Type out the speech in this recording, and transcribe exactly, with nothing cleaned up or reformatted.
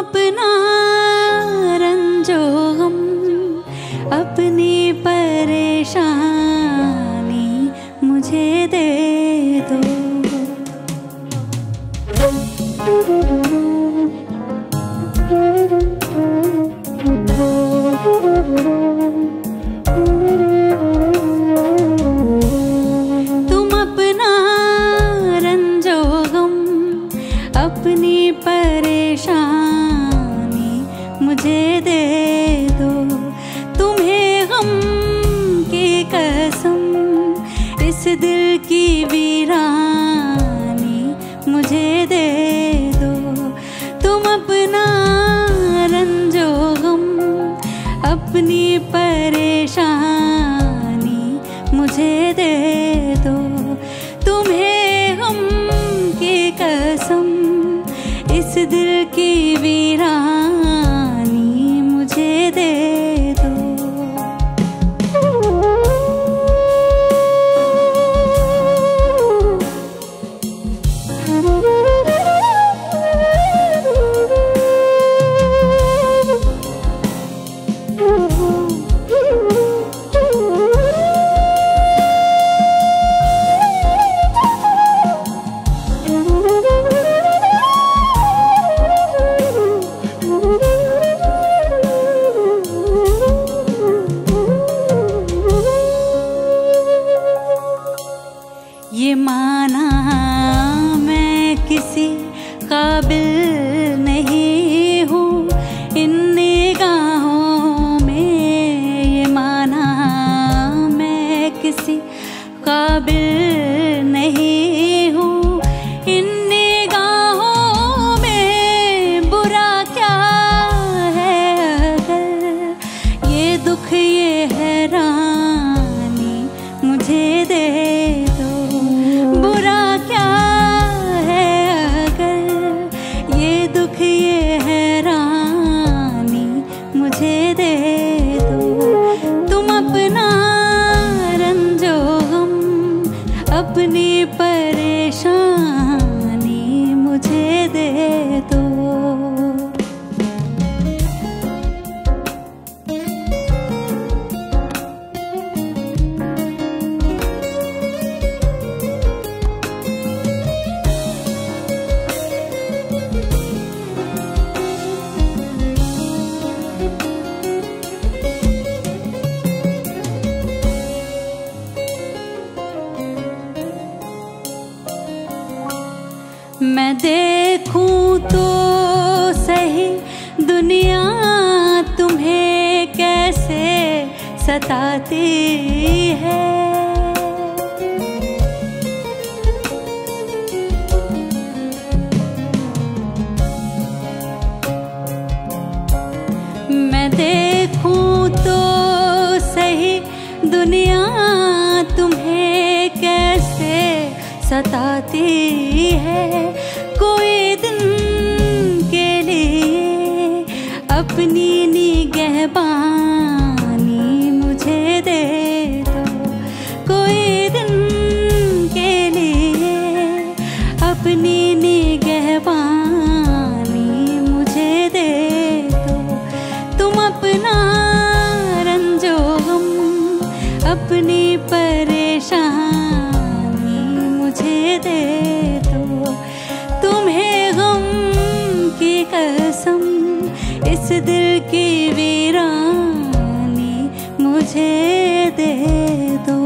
अपना रंजो गम, अपनी परेशानी मुझे दे दो। तुम अपना रंजो गम, अपनी परेशानी मुझे दे दो। तुम्हें गम की कसम, इस दिल की वीरानी मुझे दे दो। तुम अपना रंजो गम, अपनी परेशानी मुझे दे दो। तुम्हें गम की कसम, इस दिल की वीरानी मुझे दे दो। ये माना मैं किसी काबिल नहीं हूँ इन निगाहों में, ये माना मैं किसी काबिल नहीं हूँ इन निगाहों में। बुरा क्या है अगर ये दुख ये हैरानी मुझे दे दो। बुरा क्या है अगर ये दुख ये हैरानी मुझे दे दो। तुम अपना रंजो गम, अपनी परेशानी मुझे दे दो। मैं देखूं तो सही दुनिया तुम्हें कैसे सताती है। मैं देखूं तो सही दुनिया तुम्हें कैसे सताती है। कोई दिन के लिए अपनी निगहबानी मुझे दे दो। कोई दिन के लिए अपनी निगहबानी मुझे दे दो। तुम अपना रंजो गम, अपनी परेशानी मुझे दे दो। तुम्हें गम की कसम, इस दिल की वीरानी मुझे दे दो।